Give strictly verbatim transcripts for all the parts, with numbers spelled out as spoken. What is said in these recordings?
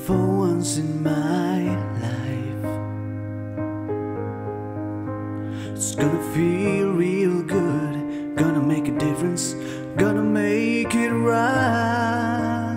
for once in my life. It's gonna feel real good, gonna make a difference, gonna make it right.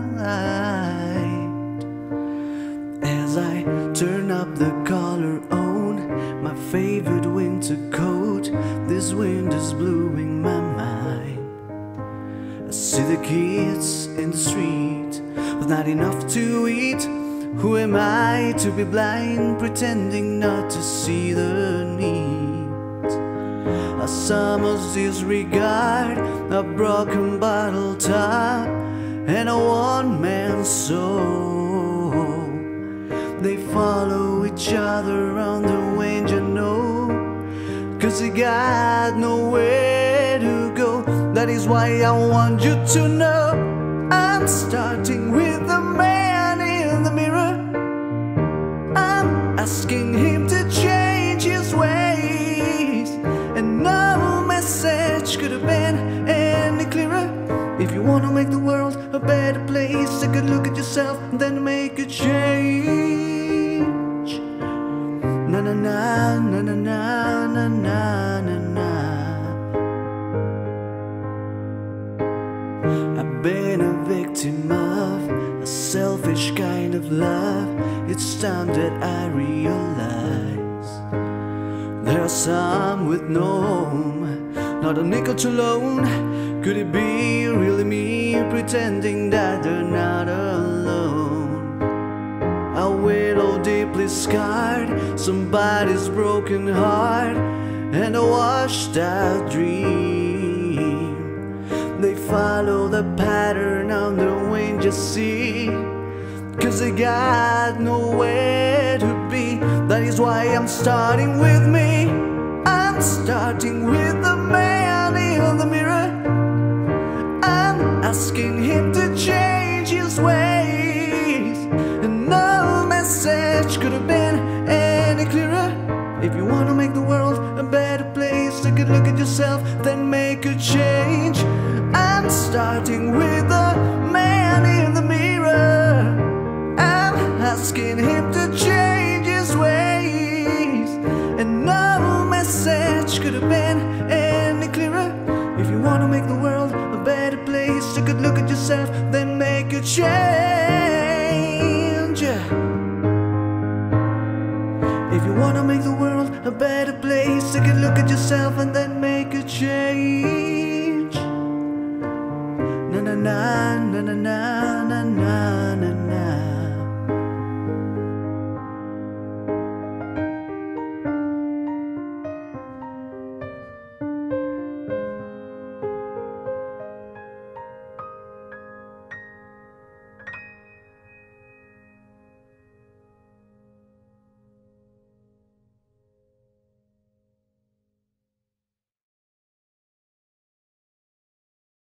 As I turn up the collar on my favorite winter coat, this wind is blowing my mind. I see the kids in the street with not enough to eat. Who am I to be blind, pretending not to see the need? A summer's disregard, a broken bottle top, and a one-man soul. They follow each other on the wind, you know, 'cause they got nowhere to go. That is why I want you to know I'm starting with the man in the mirror. I'm asking him to change his ways, and no message could have been any clearer. If you want to make the world a better place, take a look at yourself and then make a change. Na na na na na na na na na na. I've been a victim of a selfish kind of love. It's time that I realize there are some with no home, not a nickel to loan. Could it be really me pretending that they're not alone? A widow deeply scarred, somebody's broken heart, and a washed out dream. They follow the pattern on the wind, you see, 'cause they got nowhere to be. That is why I'm starting with me. I'm starting with the man in the mirror. I'm asking him to change his ways, and no message could have been any clearer. If you want to make the world a better place, take a look at yourself, then make a change. I'm starting with the man in the mirror. I'm asking him to change his ways, and no message could have been any clearer. If you want to make the world a better place, take a look at yourself, then make a change. If you want to make the world a better place, take a look at yourself and then make a change. Na na na na na na.